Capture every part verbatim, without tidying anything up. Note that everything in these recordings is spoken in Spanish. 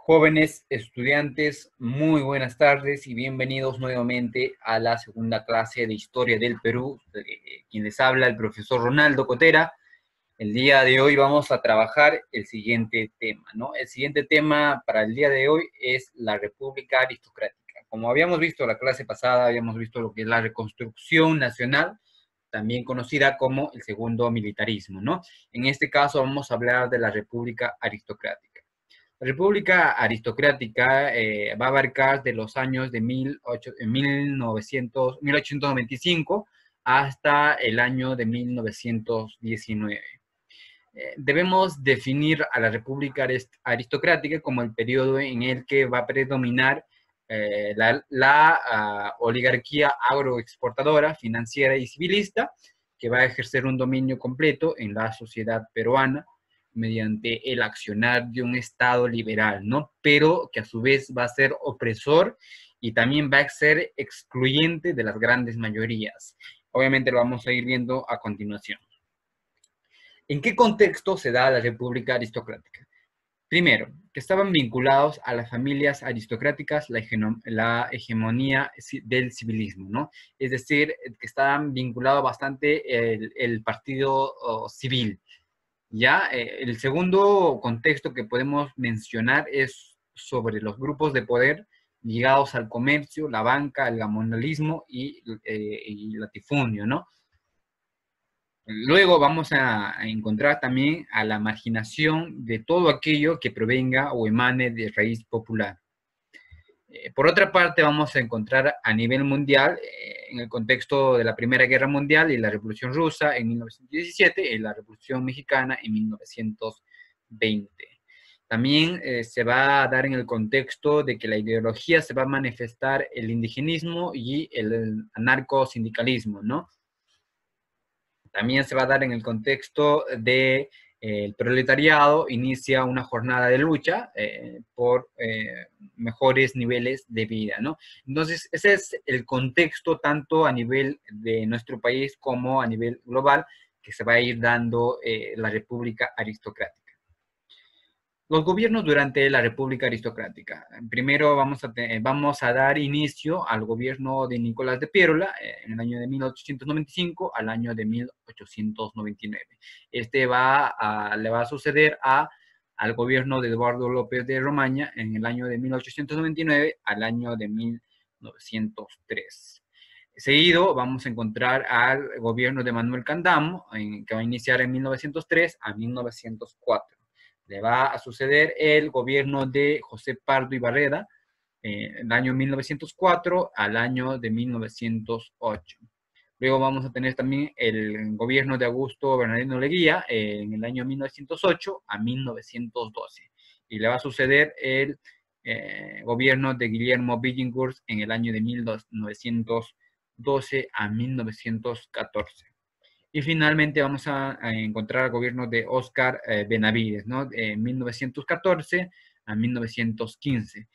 Jóvenes estudiantes, muy buenas tardes y bienvenidos nuevamente a la segunda clase de Historia del Perú. Eh, quien les habla, el profesor Ronaldo Cotera. El día de hoy vamos a trabajar el siguiente tema, ¿no? El siguiente tema para el día de hoy es la República Aristocrática. Como habíamos visto la clase pasada, habíamos visto lo que es la reconstrucción nacional, también conocida como el segundo militarismo, ¿no? En este caso vamos a hablar de la República Aristocrática. La República Aristocrática eh, va a abarcar de los años de mil ochocientos noventa y cinco hasta el año de mil novecientos diecinueve. Eh, debemos definir a la República Aristocrática como el periodo en el que va a predominar eh, la, la uh, oligarquía agroexportadora, financiera y civilista, que va a ejercer un dominio completo en la sociedad peruana mediante el accionar de un Estado liberal, ¿no? Pero que a su vez va a ser opresor y también va a ser excluyente de las grandes mayorías. Obviamente lo vamos a ir viendo a continuación. ¿En qué contexto se da la República Aristocrática? Primero, que estaban vinculados a las familias aristocráticas, la, la hegemonía del civilismo, ¿no? Es decir, que estaban vinculados bastante el, el partido oh, civil. Ya, eh, el segundo contexto que podemos mencionar es sobre los grupos de poder ligados al comercio, la banca, el gamonalismo y, eh, y el latifundio, ¿no? Luego vamos a, a encontrar también a la marginación de todo aquello que provenga o emane de raíz popular. Eh, por otra parte, vamos a encontrar a nivel mundial, eh, en el contexto de la Primera Guerra Mundial y la Revolución Rusa en mil novecientos diecisiete y la Revolución Mexicana en mil novecientos veinte. También eh, se va a dar en el contexto de que la ideología se va a manifestar el indigenismo y el anarcosindicalismo, ¿no? También se va a dar en el contexto de eh, el proletariado inicia una jornada de lucha eh, por eh, mejores niveles de vida, ¿no? Entonces, ese es el contexto tanto a nivel de nuestro país como a nivel global que se va a ir dando eh, la República Aristocrática. Los gobiernos durante la República Aristocrática. Primero vamos a, vamos a dar inicio al gobierno de Nicolás de Piérola eh, en el año de mil ochocientos noventa y cinco al año de mil ochocientos noventa y nueve. Este va a, le va a suceder a, al gobierno de Eduardo López de Romaña en el año de mil ochocientos noventa y nueve al año de mil novecientos tres. Seguido vamos a encontrar al gobierno de Manuel Candamo, en, que va a iniciar en mil novecientos tres a mil novecientos cuatro. Le va a suceder el gobierno de José Pardo y Barreda, eh, el año mil novecientos cuatro al año de mil novecientos ocho. Luego vamos a tener también el gobierno de Augusto Bernardino Leguía, eh, en el año mil novecientos ocho a mil novecientos doce. Y le va a suceder el eh, gobierno de Guillermo Billinghurst en el año de mil novecientos doce a mil novecientos catorce. Y finalmente vamos a, a encontrar el gobierno de Óscar eh, Benavides, ¿no? De mil novecientos catorce a mil novecientos quince,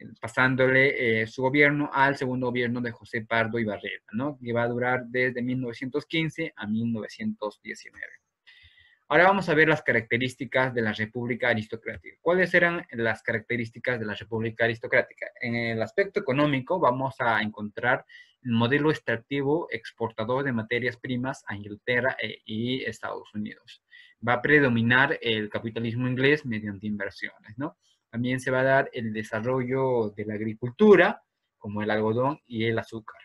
pasándole eh, su gobierno al segundo gobierno de José Pardo y Barreda, ¿no? Que va a durar desde mil novecientos quince a mil novecientos diecinueve. Ahora vamos a ver las características de la República Aristocrática. ¿Cuáles eran las características de la República Aristocrática? En el aspecto económico vamos a encontrar el modelo extractivo exportador de materias primas a Inglaterra y Estados Unidos. Va a predominar el capitalismo inglés mediante inversiones, ¿no? También se va a dar el desarrollo de la agricultura, como el algodón y el azúcar.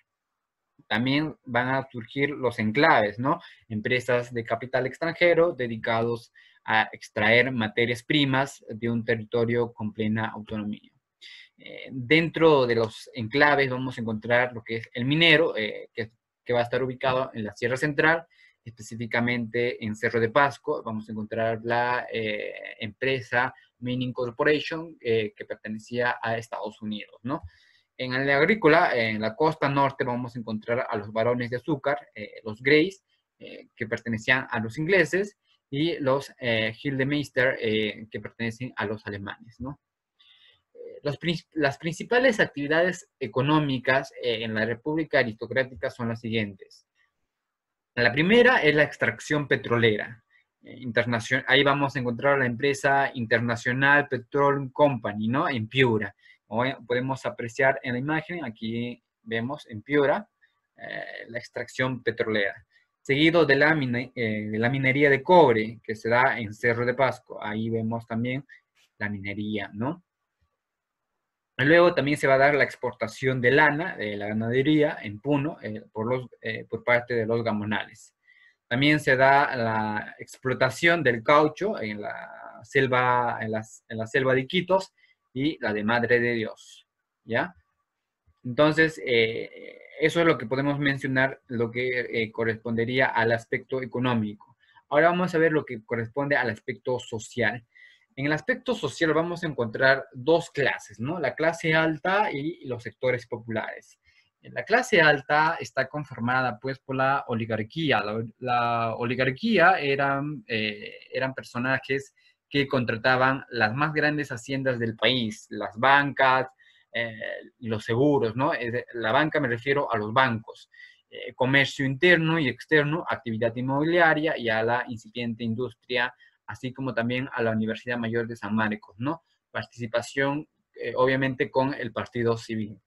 También van a surgir los enclaves, ¿no? Empresas de capital extranjero dedicados a extraer materias primas de un territorio con plena autonomía. Eh, dentro de los enclaves vamos a encontrar lo que es el minero, eh, que, que va a estar ubicado en la Sierra Central, específicamente en Cerro de Pasco. Vamos a encontrar la eh, empresa Mining Corporation, eh, que pertenecía a Estados Unidos, ¿no? En el agrícola, en la costa norte, vamos a encontrar a los barones de azúcar, eh, los Greys, eh, que pertenecían a los ingleses, y los eh, Gildemeister, eh, que pertenecen a los alemanes, ¿no? Eh, los, las principales actividades económicas eh, en la República Aristocrática son las siguientes. La primera es la extracción petrolera. internacional, ahí vamos a encontrar la empresa Internacional Petroleum Company, ¿no? En Piura. Como podemos apreciar en la imagen, aquí vemos en Piura eh, la extracción petrolera. Seguido de la, mine, eh, de la minería de cobre, que se da en Cerro de Pasco. Ahí vemos también la minería, ¿no? Luego también se va a dar la exportación de lana, de la ganadería, en Puno, eh, por, los, eh, por parte de los gamonales. También se da la explotación del caucho en la selva, en las, en la selva de Iquitos y la de Madre de Dios, ¿ya? Entonces, eh, eso es lo que podemos mencionar, lo que eh, correspondería al aspecto económico. Ahora vamos a ver lo que corresponde al aspecto social. En el aspecto social vamos a encontrar dos clases, ¿no? La clase alta y los sectores populares. La clase alta está conformada pues por la oligarquía. La, la oligarquía eran, eh, eran personajes que contrataban las más grandes haciendas del país, las bancas, eh, los seguros, ¿no? La banca me refiero a los bancos, eh, comercio interno y externo, actividad inmobiliaria y a la incipiente industria, así como también a la Universidad Mayor de San Marcos, ¿no? Participación, eh, obviamente, con el Partido Civil.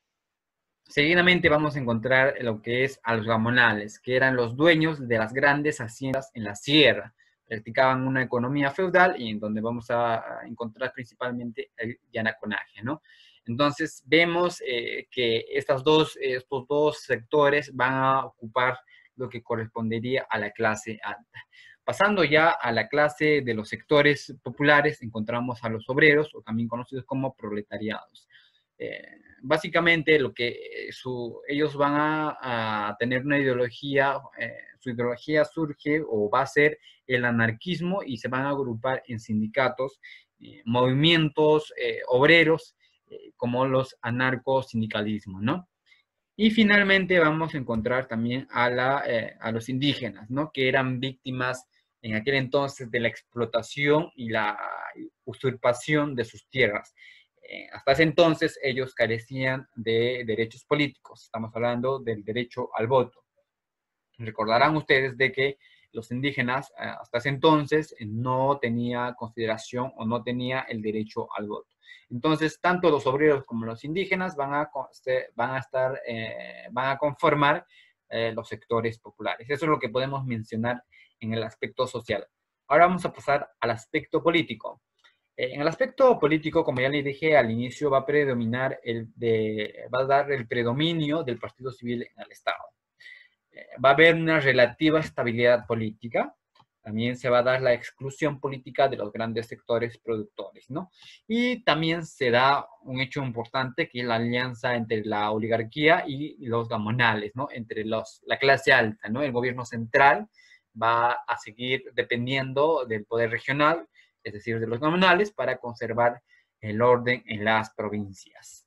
Seguidamente vamos a encontrar lo que es a los gamonales, que eran los dueños de las grandes haciendas en la sierra. Practicaban una economía feudal y en donde vamos a encontrar principalmente el yanaconaje, ¿no? Entonces vemos eh, que estas dos, estos dos sectores van a ocupar lo que correspondería a la clase alta. Pasando ya a la clase de los sectores populares, encontramos a los obreros, o también conocidos como proletariados. Eh, básicamente lo que eh, su, ellos van a, a tener una ideología, eh, su ideología surge o va a ser el anarquismo y se van a agrupar en sindicatos, eh, movimientos eh, obreros, eh, como los anarcosindicalismos, ¿no? Y finalmente vamos a encontrar también a, la, eh, a los indígenas, ¿no? Que eran víctimas en aquel entonces de la explotación y la usurpación de sus tierras. Eh, hasta ese entonces ellos carecían de derechos políticos. Estamos hablando del derecho al voto. Recordarán ustedes de que los indígenas eh, hasta ese entonces no tenía consideración o no tenía el derecho al voto. Entonces, tanto los obreros como los indígenas van a, van a, estar, eh, van a conformar eh, los sectores populares. Eso es lo que podemos mencionar en el aspecto social. Ahora vamos a pasar al aspecto político. Eh, en el aspecto político, como ya le dije al inicio, va a predominar el de, va a dar el predominio del Partido Civil en el Estado. Eh, va a haber una relativa estabilidad política. También se va a dar la exclusión política de los grandes sectores productores, ¿no? Y también se da un hecho importante que es la alianza entre la oligarquía y los gamonales, ¿no? Entre los, la clase alta, ¿no? El gobierno central va a seguir dependiendo del poder regional, es decir, de los gamonales, para conservar el orden en las provincias.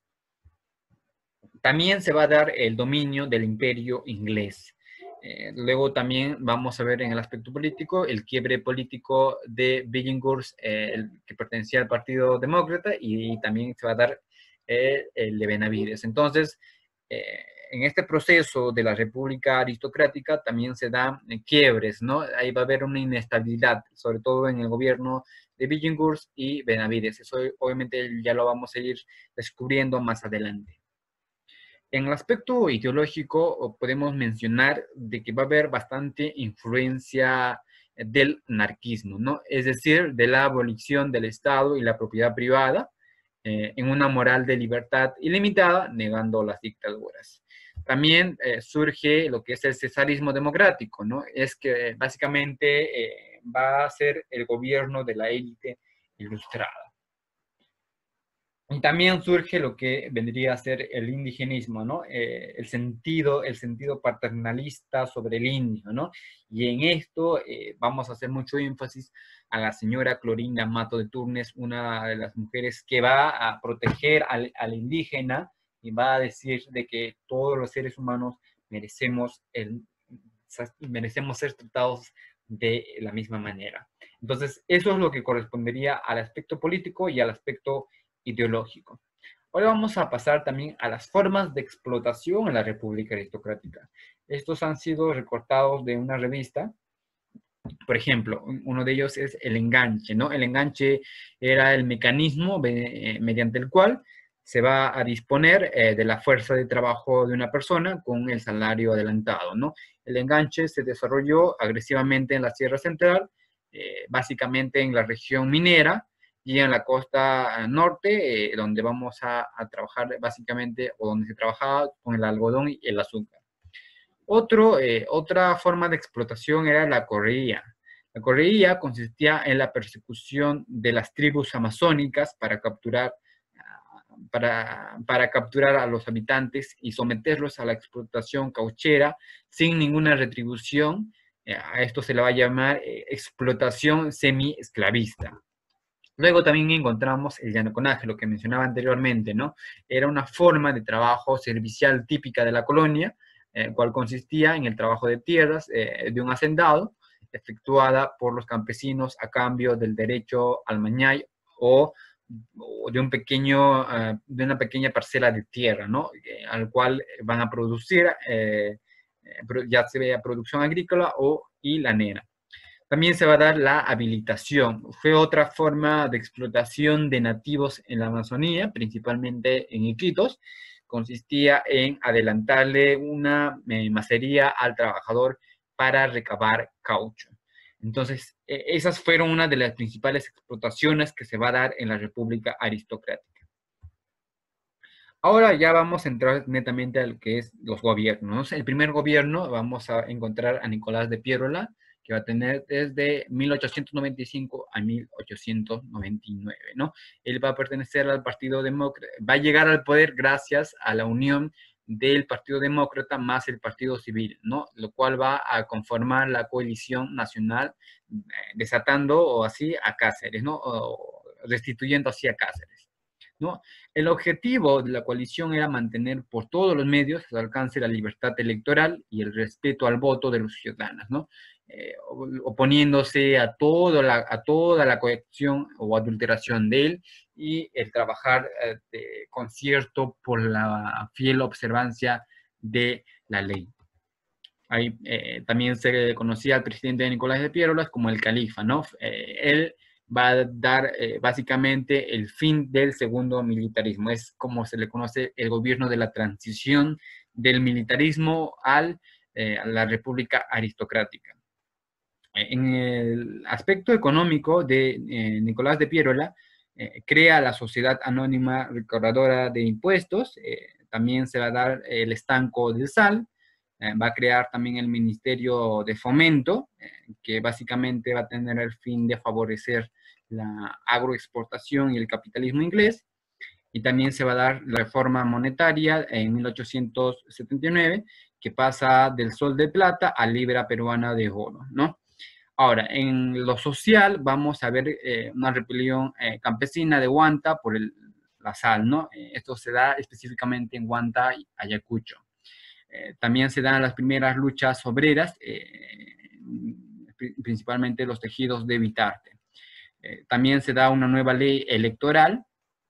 También se va a dar el dominio del imperio inglés. Eh, luego también vamos a ver en el aspecto político el quiebre político de Billinghurst, eh, el, que pertenecía al Partido Demócrata, y, y también se va a dar eh, el de Benavides. Entonces, eh, en este proceso de la República Aristocrática también se dan eh, quiebres, ¿no? Ahí va a haber una inestabilidad, sobre todo en el gobierno de Billinghurst y Benavides. Eso obviamente ya lo vamos a ir descubriendo más adelante. En el aspecto ideológico podemos mencionar de que va a haber bastante influencia del anarquismo, ¿no? Es decir, de la abolición del Estado y la propiedad privada, eh, en una moral de libertad ilimitada, negando las dictaduras. También eh, surge lo que es el cesarismo democrático, ¿no? Es que básicamente eh, va a ser el gobierno de la élite ilustrada. Y también surge lo que vendría a ser el indigenismo, ¿no? Eh, el, sentido, el sentido paternalista sobre el indio, ¿no? Y en esto eh, vamos a hacer mucho énfasis a la señora Clorinda Mato de Turnes, una de las mujeres que va a proteger al, al indígena y va a decir de que todos los seres humanos merecemos, el, merecemos ser tratados de la misma manera. Entonces, eso es lo que correspondería al aspecto político y al aspecto ideológico. Ahora vamos a pasar también a las formas de explotación en la República Aristocrática. Estos han sido recortados de una revista Por ejemplo, uno de ellos es el enganche, ¿no? El enganche era el mecanismo eh, mediante el cual se va a disponer eh, de la fuerza de trabajo de una persona con el salario adelantado, ¿no? El enganche se desarrolló agresivamente en la Sierra Central, eh, básicamente en la región minera y en la costa norte, eh, donde vamos a, a trabajar básicamente, o donde se trabajaba con el algodón y el azúcar. Otro, eh, otra forma de explotación era la correría. La correría consistía en la persecución de las tribus amazónicas para capturar, para, para capturar a los habitantes y someterlos a la explotación cauchera sin ninguna retribución. Eh, a esto se le va a llamar eh, explotación semi-esclavista. Luego también encontramos el llanoconaje, lo que mencionaba anteriormente, ¿no? Era una forma de trabajo servicial típica de la colonia, el eh, cual consistía en el trabajo de tierras eh, de un hacendado, efectuada por los campesinos a cambio del derecho al mañay o, o de, un pequeño, uh, de una pequeña parcela de tierra, ¿no? Eh, al cual van a producir, eh, ya sea producción agrícola o y lanera. También se va a dar la habilitación. Fue otra forma de explotación de nativos en la Amazonía, principalmente en Iquitos. Consistía en adelantarle una eh, macería al trabajador para recabar caucho. Entonces, eh, esas fueron una de las principales explotaciones que se va a dar en la República Aristocrática. Ahora ya vamos a entrar netamente a lo que es los gobiernos. El primer gobierno vamos a encontrar a Nicolás de Piérola, que va a tener desde mil ochocientos noventa y cinco a mil ochocientos noventa y nueve, ¿no? Él va a pertenecer al Partido Demócrata, va a llegar al poder gracias a la unión del Partido Demócrata más el Partido Civil, ¿no? Lo cual va a conformar la coalición nacional, desatando o así a Cáceres, ¿no? O restituyendo así a Cáceres, ¿no? El objetivo de la coalición era mantener por todos los medios al alcance la libertad electoral y el respeto al voto de los ciudadanos, ¿no? Eh, oponiéndose a, todo la, a toda la coacción o adulteración de él y el trabajar eh, de concierto por la fiel observancia de la ley. Ahí eh, también se conocía al presidente Nicolás de Piérola como el califa, ¿no? Eh, él va a dar eh, básicamente el fin del segundo militarismo. Es como se le conoce el gobierno de la transición del militarismo al, eh, a la república aristocrática. En el aspecto económico de eh, Nicolás de Piérola, eh, crea la Sociedad Anónima Recaudadora de Impuestos, eh, también se va a dar el estanco del sal, eh, va a crear también el Ministerio de Fomento, eh, que básicamente va a tener el fin de favorecer la agroexportación y el capitalismo inglés, y también se va a dar la reforma monetaria en mil ochocientos setenta y nueve, que pasa del sol de plata a libra peruana de oro, ¿no? Ahora, en lo social vamos a ver eh, una rebelión eh, campesina de Huanta por el, la sal, ¿no? Eh, esto se da específicamente en Huanta y Ayacucho. Eh, también se dan las primeras luchas obreras, eh, principalmente los tejidos de Vitarte. Eh, también se da una nueva ley electoral.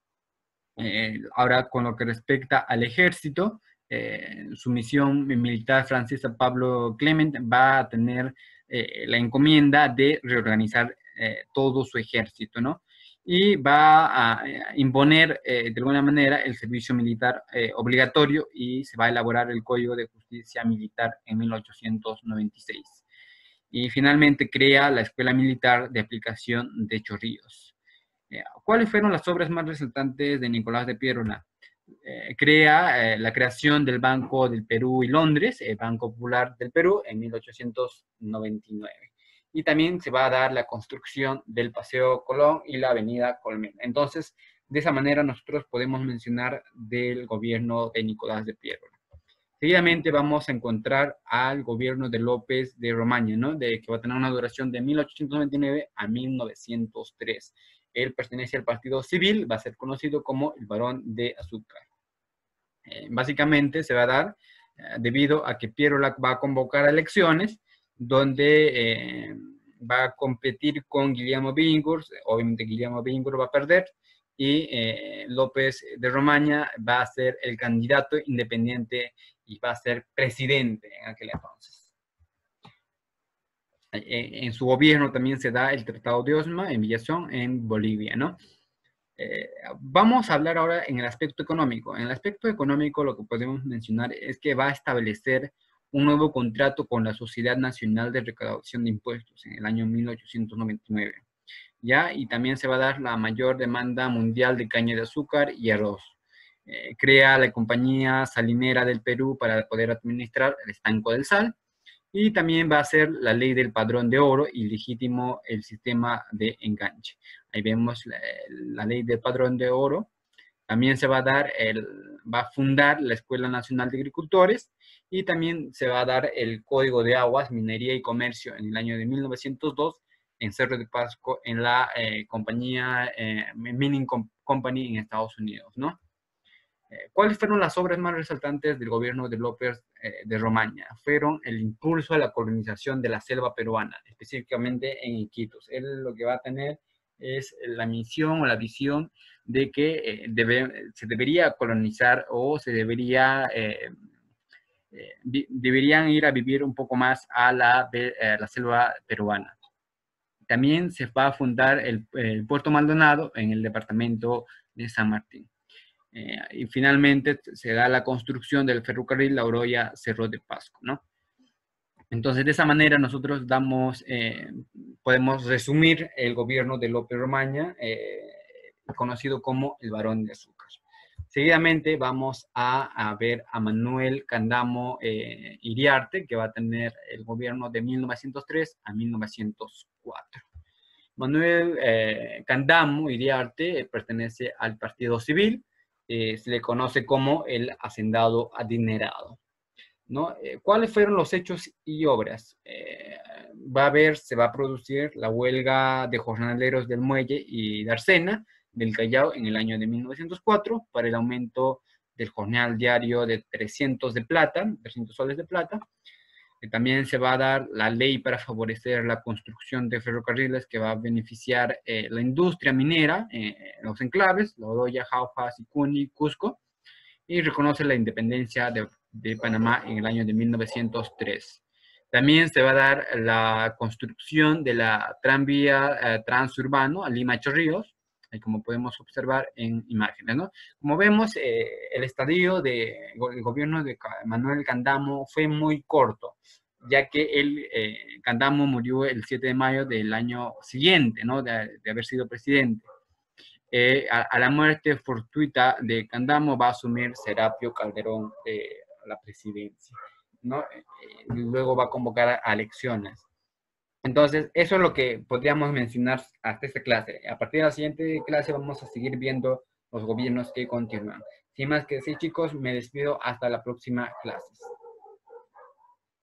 Eh, ahora, con lo que respecta al ejército, eh, su misión militar francesa Pablo Clement va a tener eh, la encomienda de reorganizar eh, todo su ejército, ¿no? Y va a, a imponer eh, de alguna manera el servicio militar eh, obligatorio y se va a elaborar el Código de Justicia Militar en mil ochocientos noventa y seis. Y finalmente crea la Escuela Militar de Aplicación de Chorrillos. Eh, ¿Cuáles fueron las obras más resaltantes de Nicolás de Piérola? Eh, crea eh, la creación del Banco del Perú y Londres, el Banco Popular del Perú, en mil ochocientos noventa y nueve. Y también se va a dar la construcción del Paseo Colón y la Avenida Colmena. Entonces, de esa manera nosotros podemos mencionar del gobierno de Nicolás de Piérola. Seguidamente vamos a encontrar al gobierno de López de Romaña, ¿no? De, que va a tener una duración de mil ochocientos noventa y nueve a mil novecientos tres. Él pertenece al Partido Civil, va a ser conocido como el Barón de Azúcar. Eh, básicamente se va a dar eh, debido a que Piérola va a convocar elecciones donde eh, va a competir con Guillermo Billinghurst. Obviamente Guillermo Billinghurst va a perder y eh, López de Romaña va a ser el candidato independiente y va a ser presidente en aquel entonces. Eh, en su gobierno también se da el Tratado de Osma en Villazón, en Bolivia, ¿no? Eh, vamos a hablar ahora en el aspecto económico. En el aspecto económico lo que podemos mencionar es que va a establecer un nuevo contrato con la Sociedad Nacional de Recaudación de Impuestos en el año mil ochocientos noventa y nueve, ¿ya? Y también se va a dar la mayor demanda mundial de caña de azúcar y arroz. Eh, crea la Compañía Salinera del Perú para poder administrar el estanco del sal, y también va a ser la ley del padrón de oro y legítimo el sistema de enganche. Ahí vemos la, la ley del padrón de oro. También se va a dar, el, va a fundar la Escuela Nacional de Agricultores, y también se va a dar el Código de Aguas, Minería y Comercio en el año de mil novecientos dos en Cerro de Pasco, en la eh, compañía eh, Mining Company en Estados Unidos, ¿no? ¿Cuáles fueron las obras más resaltantes del gobierno de López eh, de Romaña? Fueron el impulso a la colonización de la selva peruana, específicamente en Iquitos. Él lo que va a tener es la misión o la visión de que eh, debe, se debería colonizar o se debería, eh, eh, deberían ir a vivir un poco más a la, eh, la selva peruana. También se va a fundar el, el Puerto Maldonado en el departamento de San Martín. Eh, y finalmente se da la construcción del ferrocarril La Oroya-Cerro de Pasco, ¿no? Entonces, de esa manera nosotros damos, eh, podemos resumir el gobierno de López Romaña, eh, conocido como el Barón de Azúcar. Seguidamente vamos a, a ver a Manuel Candamo eh, Iriarte, que va a tener el gobierno de mil novecientos tres a mil novecientos cuatro. Manuel eh, Candamo Iriarte eh, pertenece al Partido Civil. Eh, se le conoce como el hacendado adinerado, ¿no? Eh, ¿Cuáles fueron los hechos y obras? Eh, va a haber, se va a producir la huelga de jornaleros del Muelle y de Arsena del Callao en el año de mil novecientos cuatro para el aumento del jornal diario de trescientos de plata, trescientos soles de plata. También se va a dar la ley para favorecer la construcción de ferrocarriles que va a beneficiar eh, la industria minera en eh, los enclaves, La Oroya, Jauja, Sicuni, Cusco, y reconoce la independencia de, de Panamá en el año de mil novecientos tres. También se va a dar la construcción de la tranvía eh, transurbano a Lima Chorrillos, como podemos observar en imágenes, ¿no? Como vemos, eh, el estadio del de, gobierno de Manuel Candamo fue muy corto, ya que él, eh, Candamo murió el siete de mayo del año siguiente, ¿no? De, de haber sido presidente. Eh, a, a la muerte fortuita de Candamo va a asumir Serapio Calderón eh, la presidencia, ¿no? Eh, luego va a convocar a elecciones. Entonces, eso es lo que podríamos mencionar hasta esta clase. A partir de la siguiente clase vamos a seguir viendo los gobiernos que continúan. Sin más que decir, chicos, me despido hasta la próxima clase.